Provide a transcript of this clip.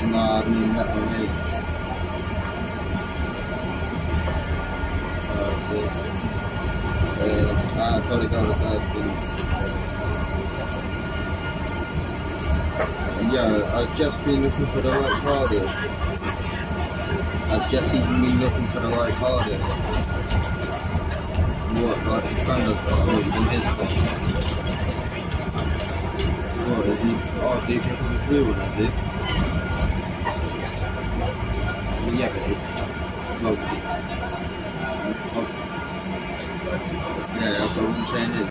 No, I mean that one, mate. I probably got the bad thing. Yeah, I've just been looking for the right car there. I've just even been looking for the right car there. What, like, kind of car was in his question. What, is he? Oh, did you get the blue one, I did? Yeah, but yeah, that's what I'm saying is.